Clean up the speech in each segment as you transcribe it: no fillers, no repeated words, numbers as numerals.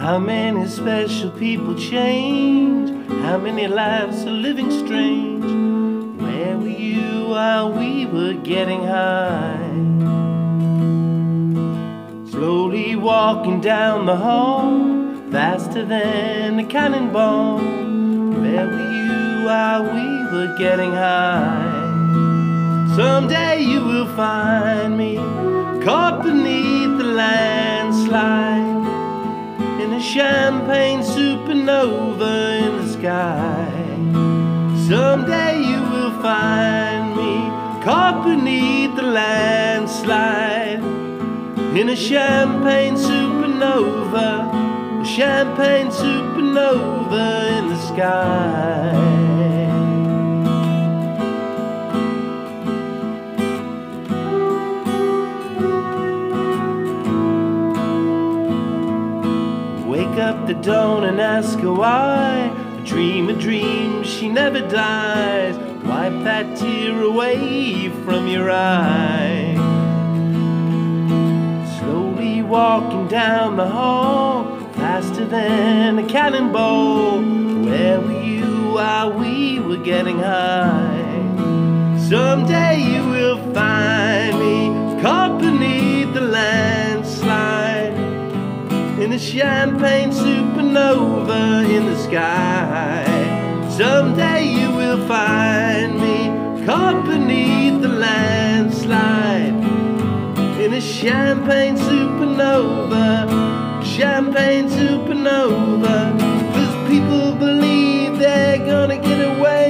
How many special people change? How many lives are living strange? Where were you while we were getting high? Slowly walking down the hall, faster than a cannonball. Where were you while we were getting high? Someday you will find me caught beneath the landslide, in a champagne supernova in the sky. Someday you will find me caught beneath the landslide, in a champagne supernova, a champagne supernova in the sky. Wake up the dawn and ask her why. A dream, she never dies. Wipe that tear away from your eye. Slowly walking down the hall, faster than a cannonball. Where were you while we were getting high? Someday you will find me caught beneath the landslide, in a champagne supernova in the sky. Someday you will find me caught beneath the landslide, in a champagne supernova, champagne supernova. 'Cause people believe they're gonna get away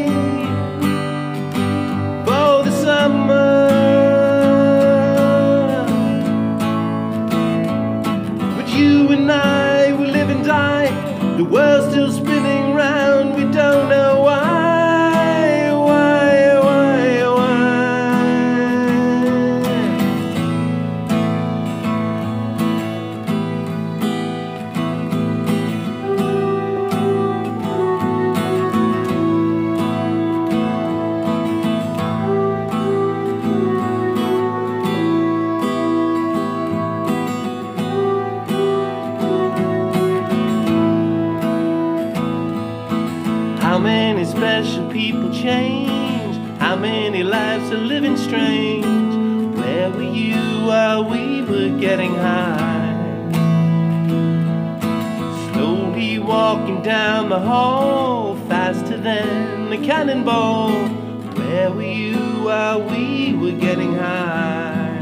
for the summer, you and I will live and die. The world's still spinning round. We don't know why. How many special people change? How many lives are living strange? Where were you while we were getting high? Slowly walking down the hall, faster than a cannonball. Where were you while we were getting high?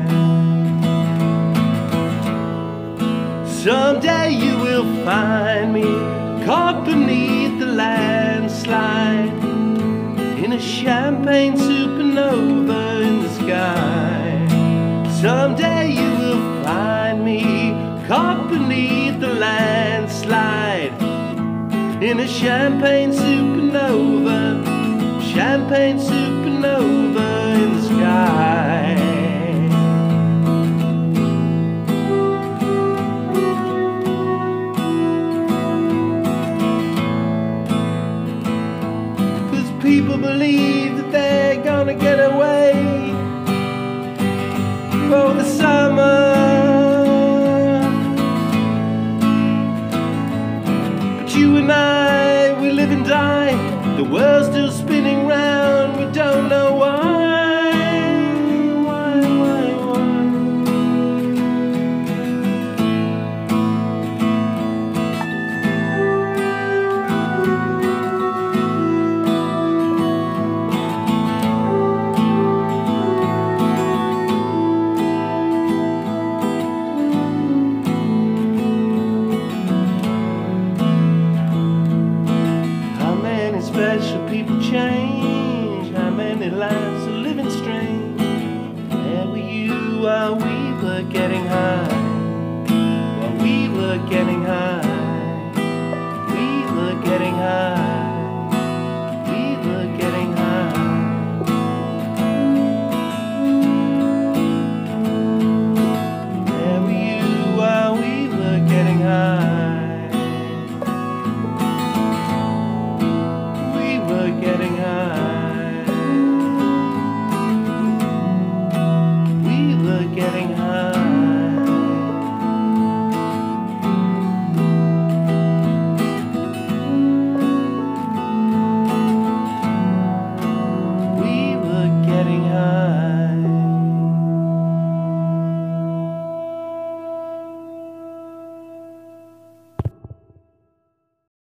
Someday you will find me caught beneath the landslide, in a champagne supernova in the sky. Someday you will find me caught beneath the landslide, in a champagne supernova, champagne supernova in the sky. People believe that they're gonna get away for the summer, but you and I, we live and die. The world's still spinning round. We don't know why. Special people change. How many lives are living strange? Where were you while we were getting high? While we were getting high, we were getting high.